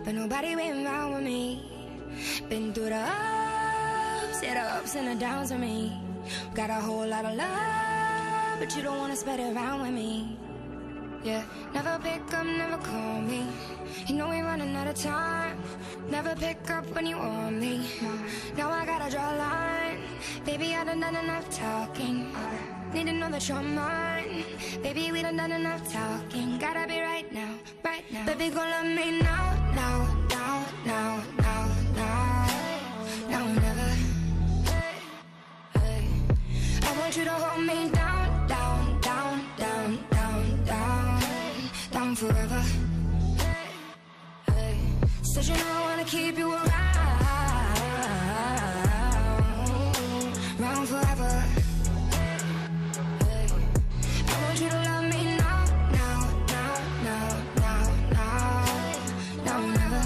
but nobody been around with me. Been through the ups and the downs with me. Got a whole lot of love, but you don't wanna spread it around with me. Yeah, never pick up, never call me. You know we running out of time. Never pick up when you want me. Now I gotta draw a line. Baby, I done enough talking. Need to know that you're mine. Baby, we done enough talking. Gotta be right now, right now. Baby, gon' love me now, now, now, now, now, now. Now or never. I want you to hold me down, down, down, down, down, down, down forever. Said you know I wanna keep you around forever. I want you to love me now, now, now, now, now, now, now or never.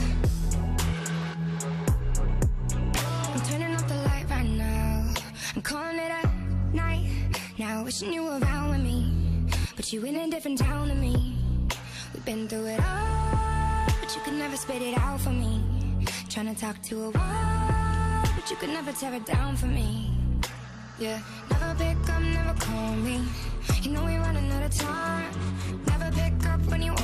I'm turning off the light right now. I'm calling it a night. Now wishing you were around with me, but you in a different town than me. We've been through it all, but you could never spit it out for me. Tryna talk to a wall, but you could never tear it down for me. Yeah, never pick up, never call me. You know we running out of time. Never pick up when you